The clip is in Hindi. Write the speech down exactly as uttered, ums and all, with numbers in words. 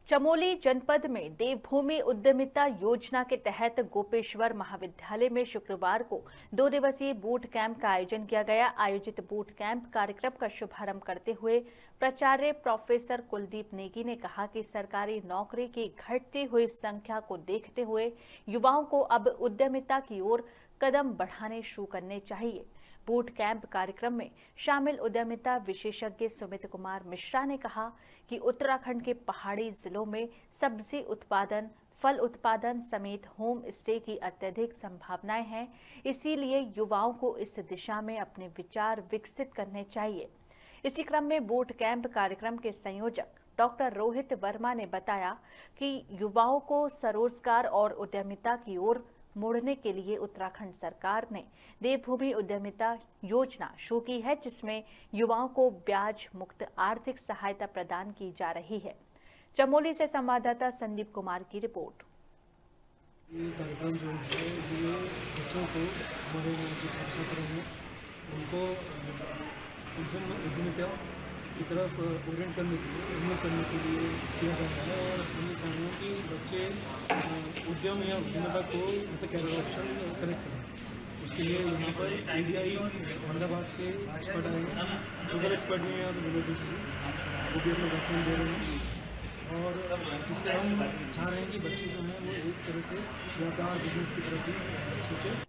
चमोली जनपद में देवभूमि उद्यमिता योजना के तहत गोपेश्वर महाविद्यालय में शुक्रवार को दो दिवसीय बूट कैंप का आयोजन किया गया। आयोजित बूट कैंप कार्यक्रम का शुभारंभ करते हुए प्राचार्य प्रोफेसर कुलदीप नेगी ने कहा कि सरकारी नौकरी की घटती हुई संख्या को देखते हुए युवाओं को अब उद्यमिता की ओर कदम बढ़ाने शुरू करने चाहिए। बूट कैंप कार्यक्रम में शामिल उद्यमिता विशेषज्ञ सुमित कुमार मिश्रा ने कहा कि उत्तराखंड के पहाड़ी जिलों में सब्जी उत्पादन, फल उत्पादन समेत होम स्टे की अत्यधिक संभावनाएं हैं, इसीलिए युवाओं को इस दिशा में अपने विचार विकसित करने चाहिए। इसी क्रम में बूट कैंप कार्यक्रम के संयोजक डॉक्टर रोहित वर्मा ने बताया कि युवाओं को स्वरोजगार और उद्यमिता की ओर मोड़ने के लिए उत्तराखंड सरकार ने देवभूमि उद्यमिता योजना शुरू की है, जिसमें युवाओं को ब्याज मुक्त आर्थिक सहायता प्रदान की जा रही है। चमोली से संवाददाता संदीप कुमार की रिपोर्ट। ये कार्यक्रम जो है ये बच्चों को हमारे जो छात्र छात्राएं हैं उनको उद्यम उद्यमिता की तरफ ओरिएंट करने के लिए उन्नत करने के लिए किया जा रहा है और हम ये चाह रहे हैं कि बच्चे उद्यम या उद्यमिता को जैसे कैरियर ऑप्शन कनेक्ट करें। उसके लिए यहाँ पर एडीआई अहमदाबाद से एक्सपर्ट आए हैं, शुगर एक्सपर्ट भी हैं यहाँ पर, वो भी अपना डॉक्यूमेंट दे रहे हैं और जिससे हम चाह रहे हैं कि बच्चे जो हैं वो एक तरह से व्यापार बिजनेस की तरफ भी सोचें।